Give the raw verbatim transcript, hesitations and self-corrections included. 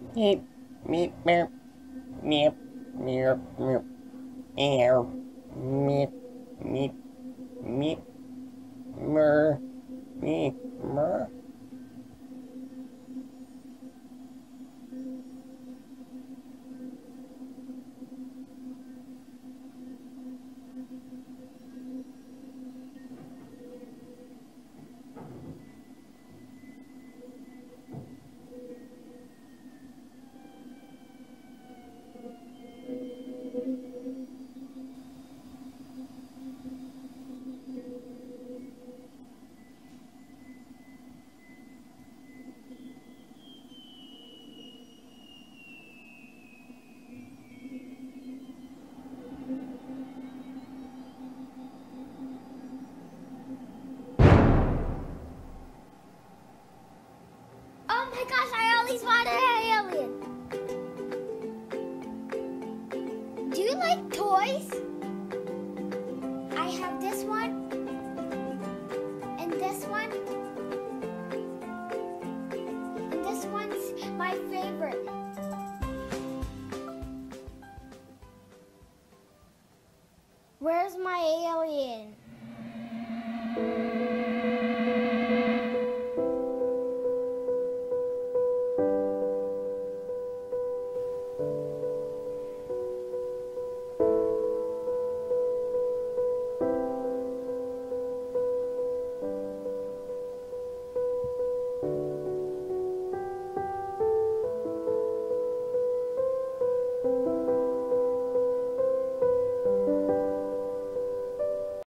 Meep, meep, meep, meep, meep, meep, meow, meep, meep, meep, mer, meep, mer. Oh my gosh, I always wanted an alien. Do you like toys? I have this one, and this one, and this one's my favorite. Where's my alien?